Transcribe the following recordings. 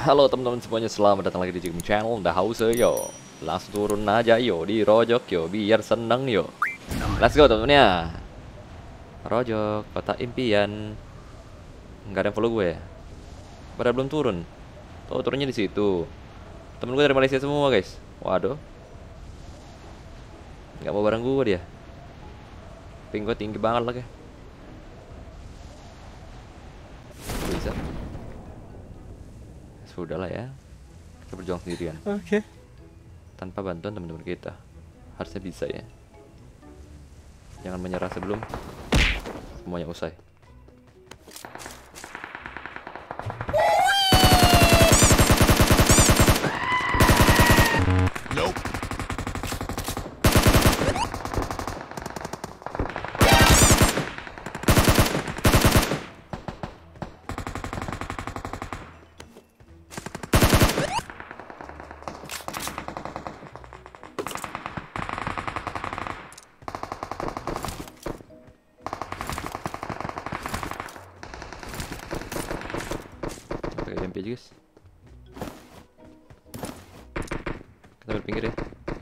Halo teman-teman semuanya, selamat datang lagi di Jigme Channel. Udah haus yo, langsung turun aja yo di Rojok yo, biar seneng yo. Let's go temennya. Rojok, kota impian. Nggak ada yang follow gue ya? Pada belum turun. Oh, turunnya di situ. Temen gue dari Malaysia semua guys. Waduh, nggak mau bareng gue dia. Ping gue tinggi banget lagi. Bisa. Sudahlah ya. Kita berjuang sendirian. Oke. Tanpa bantuan teman-teman kita. Harusnya bisa ya. Jangan menyerah sebelum semuanya usai. Nope. Pakai MP aja guys. Kita berpinggir ya.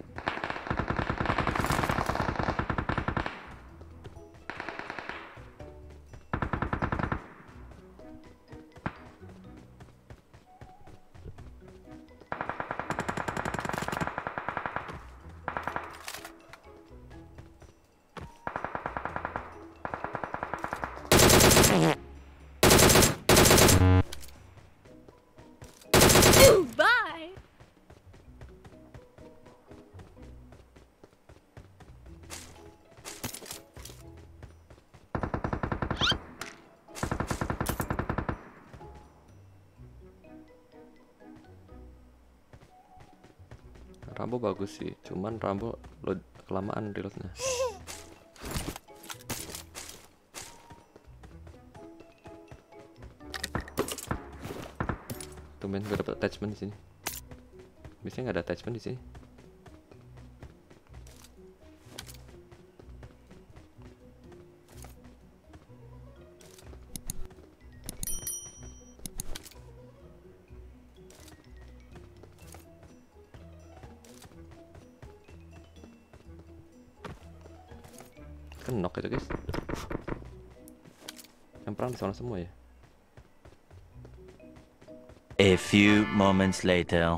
Bye. Rambo bagus sih, cuman Rambo load kelamaan reloadnya. Tumben gue dapet attachment di sini. Biasanya nggak ada attachment di sini. Kan knock itu guys. Yang perang di sana semua ya. A few moments later.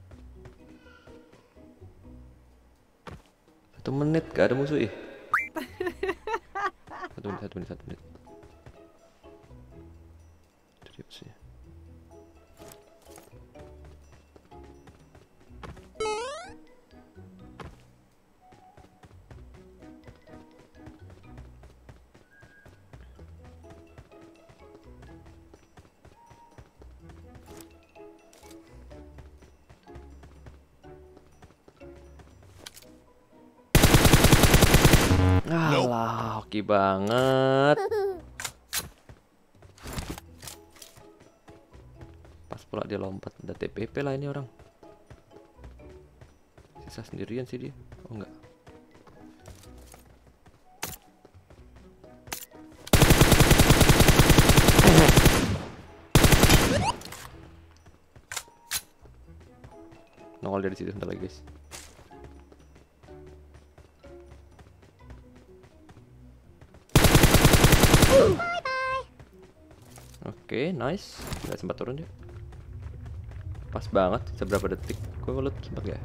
1 menit gak ada musuh ih. 1 menit. Itu dia musuhnya. Alah, hoki banget. Pas pula dia lompat, udah TPP lah ini orang. Sisa sendirian sih dia. Oh enggak. Nongol dari situ sebentar lagi guys. Oke, nice. Gak sempat turun dia. Pas banget, seberapa detik. Gue ngelut sempat gak?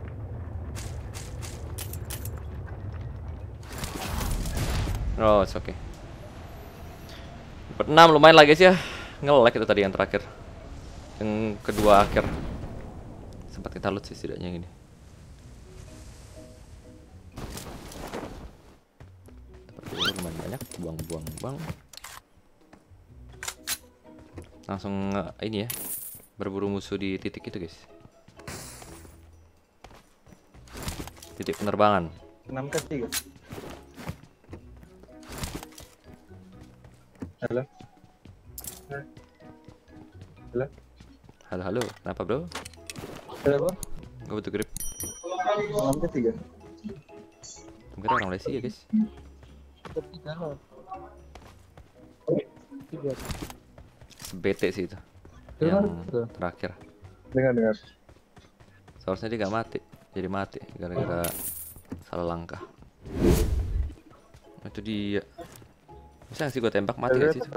Oh, it's okay. 6 lumayan lah guys ya. Nge-lag itu tadi yang terakhir. Yang kedua akhir. Sempat kita loot sih setidaknya yang ini. Dapat peluru lumayan banyak, buang. Langsung ini ya, berburu musuh di titik itu guys. Titik penerbangan. 6 ke 3. Halo. Halo, kenapa bro? Berapa? Gue butuh grip. 6 ke 3. Mungkin orang Malaysia ya guys. Ketiga loh. 3. Bete sih itu. Dengar yang tuh. terakhir. Dengar. Seharusnya dia gak mati, jadi mati gara-gara salah langkah. Itu dia. Bisa gak sih gue tembak mati gak sih?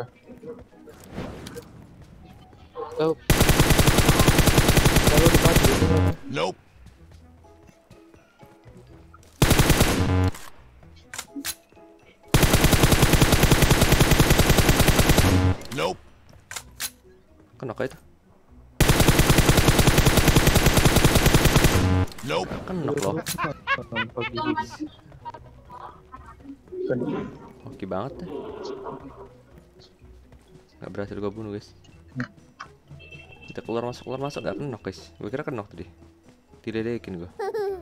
Tahu. Kalau di pagi itu kan. Nope. Nope. Kenok itu? Nope. Kenok loh. Pagi. Kan. Oke banget deh. Gak berhasil gue bunuh guys. Kita keluar masuk gak kenok guys. Gue kira kenok tadi. Diledekin gue.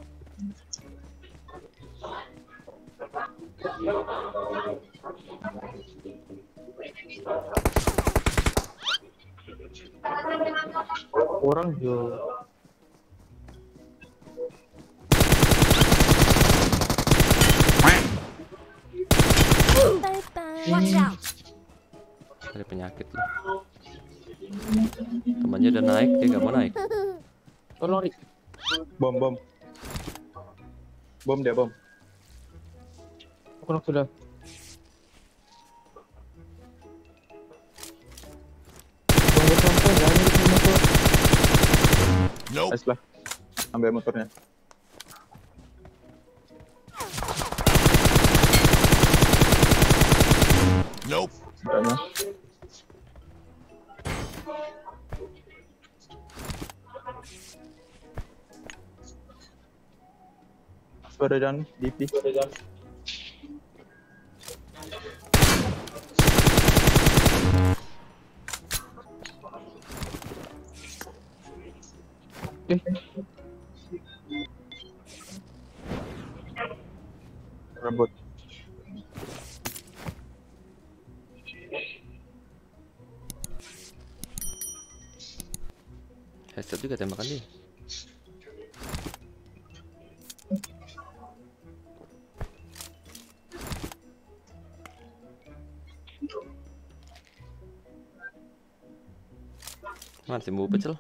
Orang juga. Bye bye. Watch out. Ada penyakit loh. Temannya udah naik, dia gak mau naik. Tolong Rik. Bom. Bom dia bom. Aku nak sudah. Bom sampai jangan di motor. Nope. Nice lah. Ambil motornya. Nope. Banyak. Suara dan DP. Rambut. Headset juga tembakan dia. Mana sih mau pecel?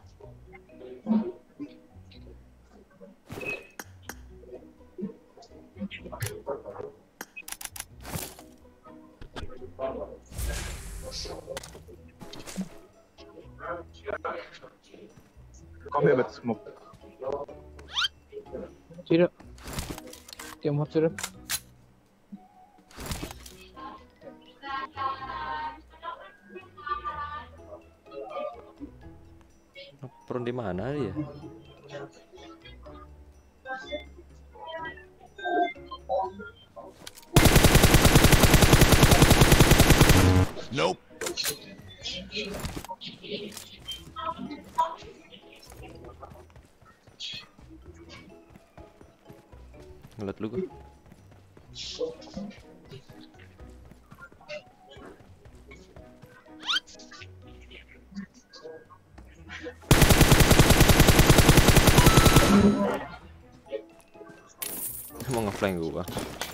Kau bebas smoke. Tidak. Dia mau sudah. Perun di mana dia? Nope. Ngeliat lu gue. Mau ngeflank gua.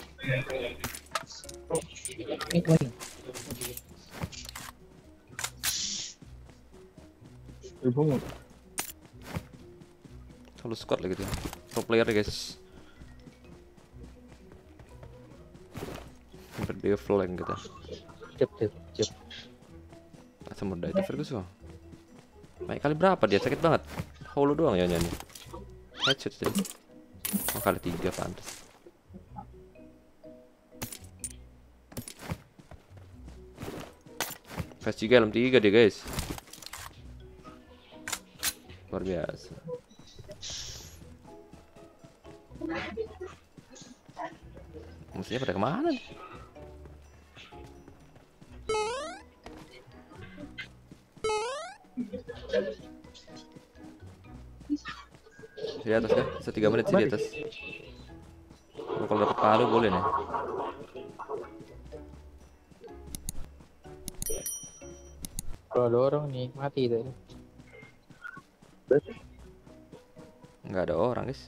Ibu. Selalu squad lagi dia. Pro player guys. Hampir dia flank gitu. Cep. Asam muda itu Ferguson. Naik kali berapa dia? Sakit banget. Holo doang ya nyanyi. Headshot tadi. Oh, kali 3 pantas. Fast juga dalam 3 dia guys. Luar biasa. Musuhnya pada kemana nih? Di atas kan? Bisa 3 menit sih di atas. Oh, kalau dapat palu boleh nih. Kalau ada orang nih mati tadi. Nggak ada orang guys.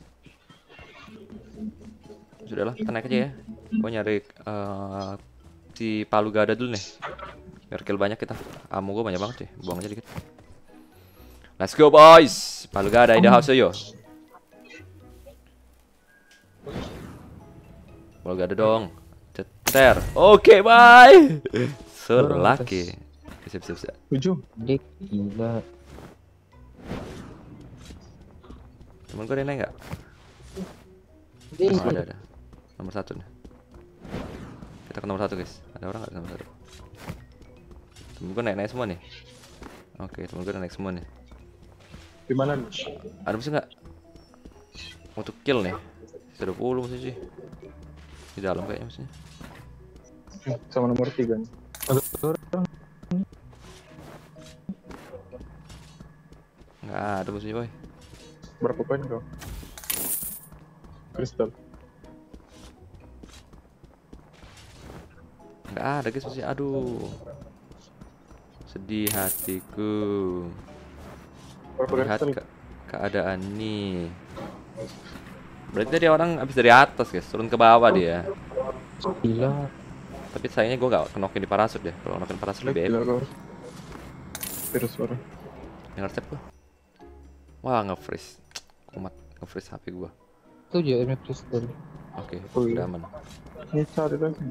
Sudahlah, kita naik aja ya. Gua nyari si palu gak ada dulu nih. Biar kill banyak kita. Ammo gua banyak banget sih. Buang aja dikit. Let's go boys. Palugada in the house yo. Palugada dong. Ceter. Oke, bye. Laki. Siap. Ujung. Dik, gila. Temen gue ada yang naik nggak? Dik. Oh, ada. Nomor 1 nih. Kita ke nomor 1 guys. Ada orang nggak nomor 1? Temen gue naik semua nih. Oke, temen gue naik semua nih. Di mana nih? Ada musuh nggak? Untuk kill nih. 20 musuh sih. Di dalam kayaknya musuhnya. Sama nomor 3 nih. Nggak ada musuhnya boy. Berapa poin kau? Kristal. Nggak ada guys musuhnya. Aduh. Sedih hatiku. Berapa Lihat kristal? keadaan nih. Berarti tadi orang habis dari atas guys, turun ke bawah dia. Gila. Tapi sayangnya gue nggak kenokin di parasut deh. Kalau kenokin parasut lebih epic. Gila kau. Virus suara. Dengar resep gua. Wah, nge-freeze. Kumat nge-freeze HP gua. 7 MF kristal. Oke, Oh, iya. udah aman. Ini cari lagi.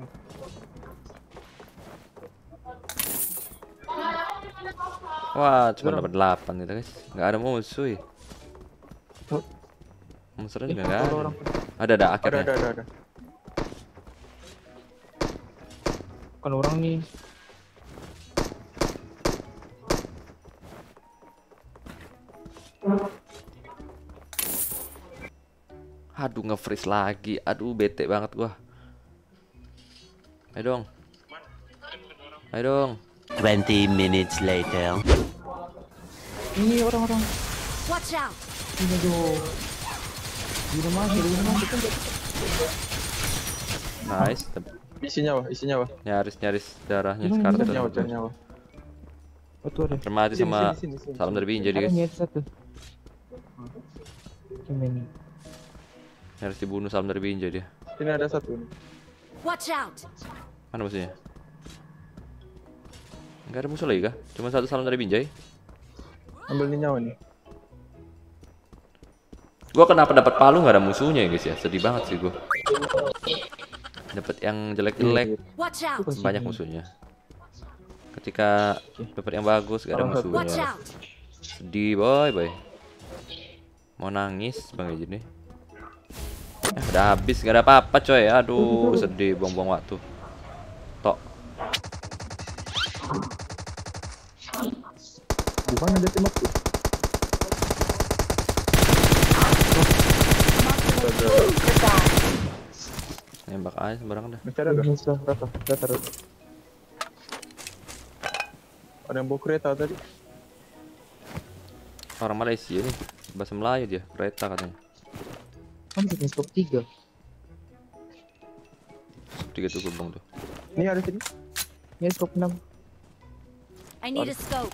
Wah, cuma dapat 8 gitu guys. Nggak ada musuh ya. Oh. Monsternya juga nggak ada. Ada akhirnya. Ada. Kan orang nih. Aduh, nge-freeze lagi. Aduh, bete banget gua. Ayo dong. 20 minutes later. Ini orang-orang. Watch out! Ini aduh. Di rumah kan. Nice. Isi nyawa. Nyaris darahnya Cari sekarang. nyawa. Betul deh. Termati sama Sini. salam dari Binjai guys. Ada satu. Gimana? Nyaris dibunuh salam dari Binjai dia. Ini ada satu. Watch out! Mana musuhnya? Enggak ada musuh lagi kah? Cuma satu salam dari Binjai. Ambil ini nyawa nih. Gua kenapa dapat palu nggak ada musuhnya ya guys ya? Sedih banget sih gua. Dapat yang jelek-jelek Watch out! banyak musuhnya. Ketika dapat yang bagus gak ada Watch musuhnya. out! Sedih boy. Mau nangis bang aja nih. Udah habis gak ada apa-apa coy. Aduh sedih buang-buang waktu. Tok. Di mana dia tembak tuh? Nembak aja sembarangan dah. Mencari ada. Rata. Ada yang bawa kereta tadi. Orang Malaysia nih. Bahasa Melayu dia. Kereta katanya. Kan bikin stop 3. 3 tuh gerbong tuh. Ini ada sini. Ini stop 6. I need a scope.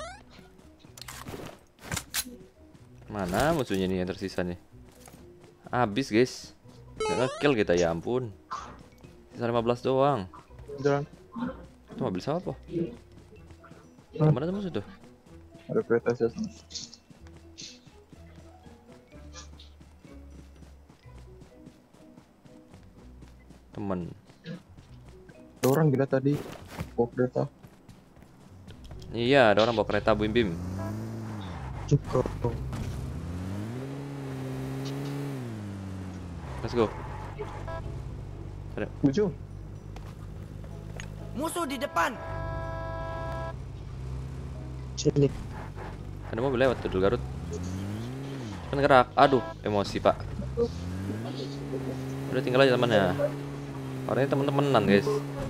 Mana musuhnya nih yang tersisa nih? Habis guys. Gak nge-kill kita ya ampun. Sisa 15 doang. Jalan. Itu mobil siapa? Mana tuh musuh tuh? Ada kereta sih. Temen. Ada orang gila tadi. Bawa kereta. Iya, ada orang bawa kereta bim. Cukup. Let's go. Ujung. Musuh di depan. Cilik. Ada mobil lewat tuh Garut. Kan gerak. Aduh, emosi pak. Udah tinggal aja temannya. Orangnya temen-temenan guys.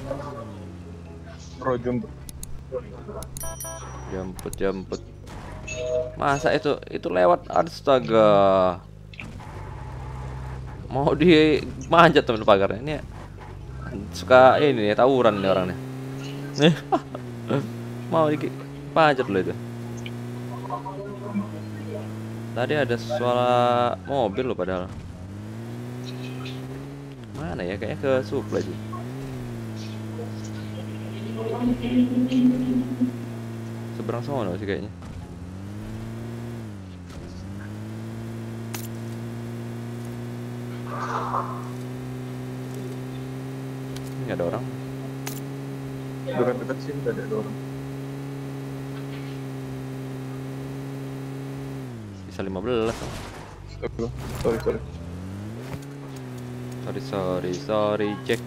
Rojum. Jemput. Masa itu lewat, astaga. Mau di manjat temen pagarnya ini. Suka ini nih tawuran nih orangnya. Mau di manjat loh itu. Tadi ada suara mobil loh padahal. Mana ya, kayaknya ke supply sih. Seberang sono sih kayaknya. Ini nggak ada orang. Dekat-dekat sih udah ada orang. Bisa 15. Sorry. Sorry, Jack.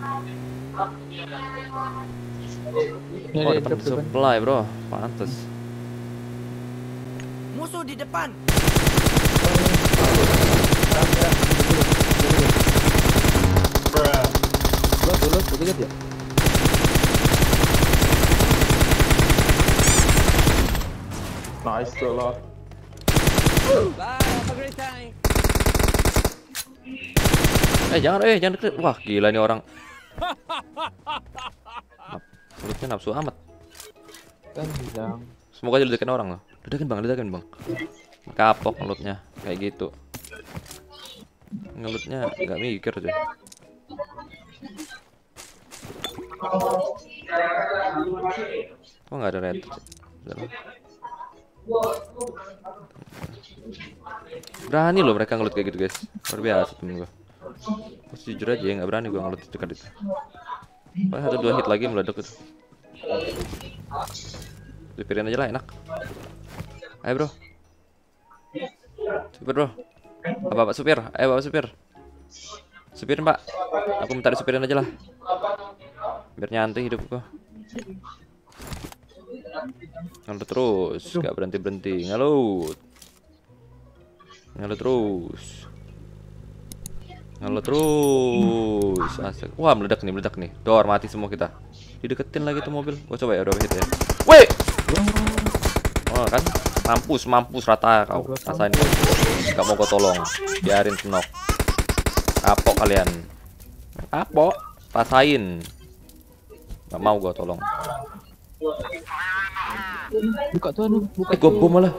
Ini Oh, ada depan depan. supply, bro. Pantes. Musuh di depan. Dulu, lihat ya. Nice lah. Jangan deket. Wah, gila ini orang. Mulutnya nafsu amat. Kan bilang. Semoga aja ledakin orang loh. Ledakin bang. Kapok ngelutnya kayak gitu. Ngelutnya nggak mikir tuh. Kok nggak ada red? Berani loh mereka ngelut kayak gitu guys. Luar biasa temen gua. Jujur aja ya, nggak berani gua ngelut dekat itu. Paling 1-2 hit lagi meledak itu. Supirin aja lah, enak. Ayo bro. Supir bro. Bapak supir, ayo bapak supir. Supirin pak. Aku minta disupirin aja lah. Biar nyantai hidup gua. Ngelut terus, gak berhenti. Ngelut terus. Asik. Wah, meledak nih. Dor, mati semua kita. Dideketin lagi tuh mobil. Gua coba ya, udah hit ya. Weh. Oh, kan mampus rata kau. Rasain kau. Gak mau gua tolong. Biarin senok. Kapok kalian. Kapok. Rasain. Gak mau gua tolong. Buka tuh anu, buka. Gua bom malah.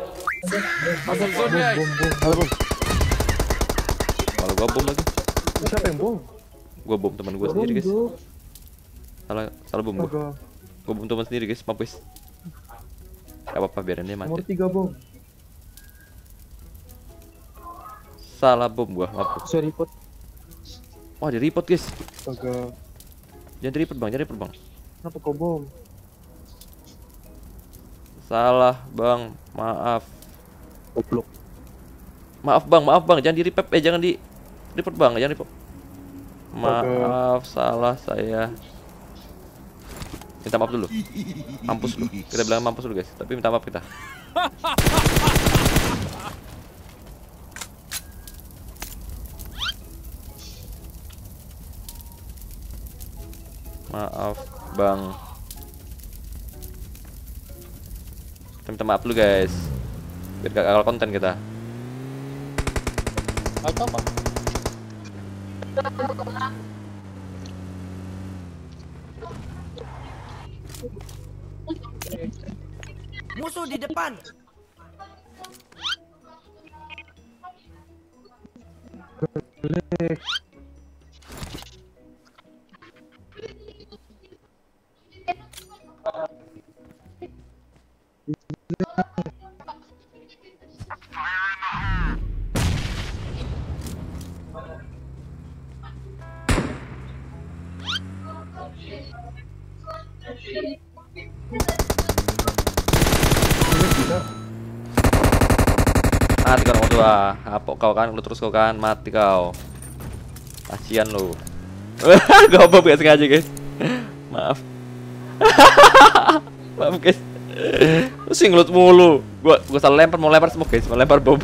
Bom. Kalau gua bom lagi. Siapa yang bom? Gua bom teman gua sendiri, guys. Salah bom gua. Astaga. Gua bom teman sendiri, guys. Maaf, guys. Gak apa-apa, biarin dia Nomor mati. 3 bom. Salah bom gua, maaf. Saya report. Wah, di report, guys. Astaga. Jangan di report, Bang. Kenapa kau bom? Salah, Bang. Maaf. Goblok. Maaf, Bang. Jangan di report, jangan di report, Bang. Jangan report. Maaf, salah saya. Minta maaf dulu. Mampus lu. Kita bilang mampus dulu, guys. Tapi minta maaf kita. Maaf, Bang. Kita minta maaf dulu, guys. Biar gak gagal konten kita. Atau apa? Musuh di depan. Mati kau orang tua. Kapok kau kan, lu terus kau kan, mati kau. Kasian lu. Gak apa gak sengaja, guys. Maaf. Maaf, guys. Lu sih ngelut mulu. Gua salah lempar, mau lempar semua, guys. Mau lempar bom.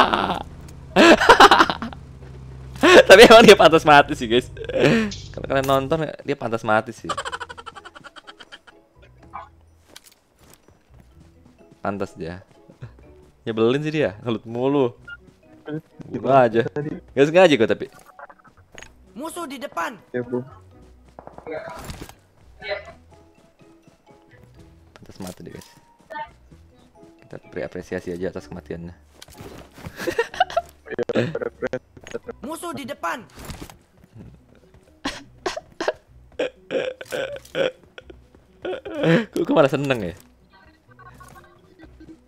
Tapi emang dia pantas mati sih, guys. Kalau kalian nonton, dia pantas mati sih. Pantas dia. Nyebelin sih dia, ngelut mulu. Gimana aja. Gak sengaja gue tapi. Musuh di depan. Ya, bom. Pantas mati deh, guys. Kita beri apresiasi aja atas kematiannya. Musuh di depan. Gue malah seneng ya.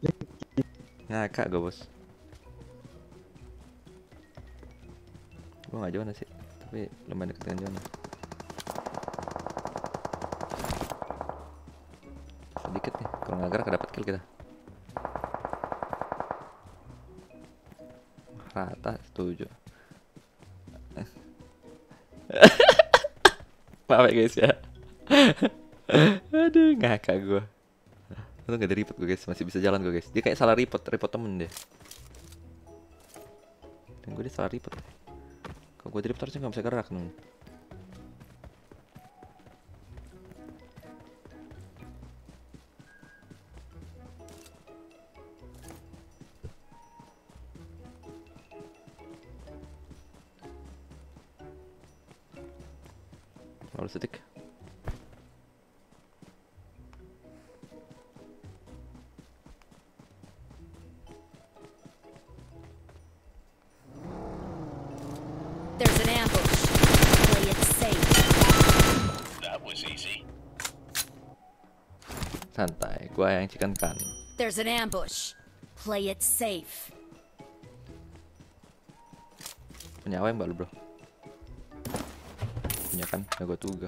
Ngakak gue, bos. Gua nggak zona sih, tapi lumayan deket dengan zona. Sedikit nih, kalau nggak gerak dapat kill kita. Rata, setuju. Maaf ya guys ya. Aduh, ngakak gue. Untung gak di report gue guys, masih bisa jalan gue guys. Dia kayak salah report temen dia. Dan gue dia salah report. Kalau gue di report harusnya gak bisa gerak nih. Lalu setik. There's an ambush. Play it safe. That was easy. Santai, gue yang chicken kan. There's an ambush. Play it safe. Punya AWM mbak lu bro? Punya kan, ya gue tuga.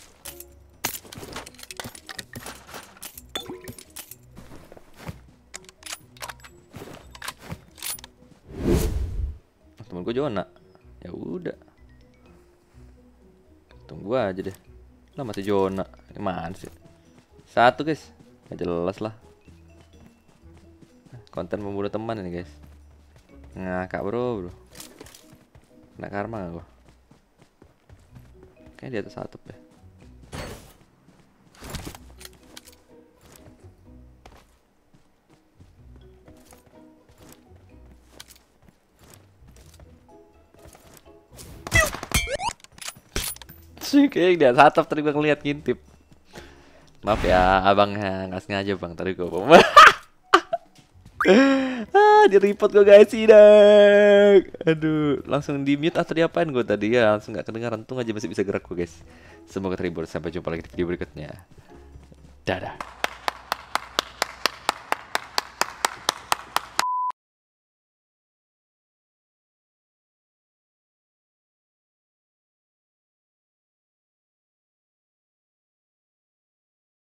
Temen gue zona. Ya udah. Tunggu aja deh. Lah masih zona. Ini mana sih? Satu guys. Gak jelas lah. Konten membunuh teman ini guys. Ngakak bro. Kena karma gak gue? Kayaknya di atas atap ya. Kayaknya di atas atap tadi gue ngeliat ngintip. Maaf ya abangnya, nggak sengaja bang, tadi gue di report gue guys sidang. Aduh, langsung di mute atau diapain gue tadi ya, langsung nggak kedengaran. Untung aja masih bisa gerak gue guys. Semoga terhibur, sampai jumpa lagi di video berikutnya. Dadah.